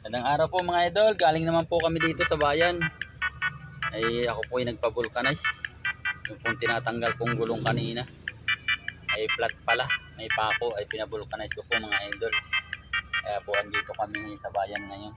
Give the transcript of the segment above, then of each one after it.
Magandang araw po mga idol, galing naman po kami dito sa bayan. Ay ako po ay nagpa-vulcanize. Yung pong tinatanggal kong gulong kanina ay flat pala, may pako, ay pinabulkanize ko po mga idol. Kaya po andito kami sa bayan ngayon.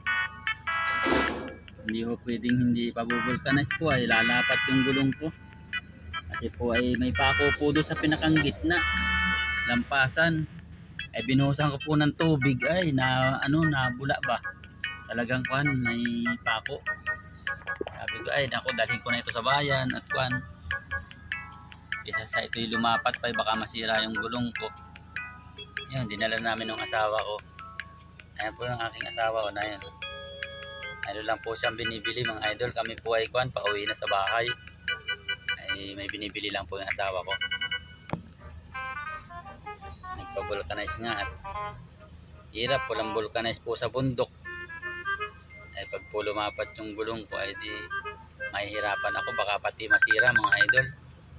Hindi po pwedeng hindi pa-vulcanize po, ay lalapat yung gulong ko. Kasi po ay may pako po doon sa pinakang gitna, lampasan. Ay binuhusan ko po ng tubig, ay nabula ba, talagang kwan, may pako. Sabi ko ay naku, dalhin ko na ito sa bayan at kwan, isa sa ito'y lumapat pa, baka masira yung gulong ko. Yan, dinala namin ng asawa ko. Ayan po yung aking asawa ko na yan. Ano lang po siyang binibili mga idol. Kami po ay kwan, pauwi na sa bahay. Ay may binibili lang po yung asawa ko. Nagpa-vulcanize nga at hirap, walang vulcanize po sa bundok. Ay pag po lumapat yung gulong ko ay di mahihirapan ako, baka pati masira mga idol.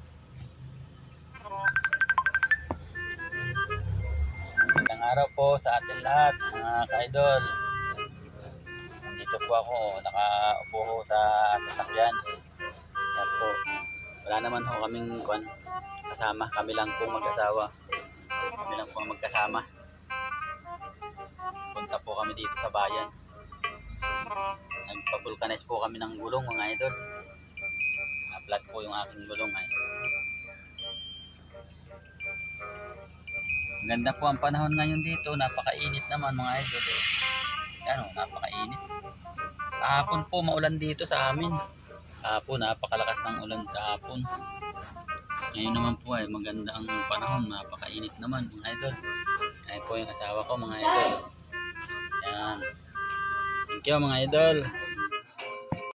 Magandang araw po sa atin lahat mga ka-idol. Nandito po ako, nakaupo ho sa sasakyan. Yan po, wala naman ho kaming kasama, kami lang po mag-asawa. Kami lang po magkasama. Punta po kami dito sa bayan. Nagpa-vulcanize po kami ng gulong mga idol. Flat po yung aking gulong ay. Maganda po ang panahon ngayon dito. Napakainit naman mga idol. Yan o, napakainit. Kahapon po maulan dito sa amin. Kahapon napakalakas ng ulan kahapon. Ngayon naman po ay maganda ang panahon. Napakainit naman mga idol. Ay po yung asawa ko mga idol. Yan. Thank you mga idol.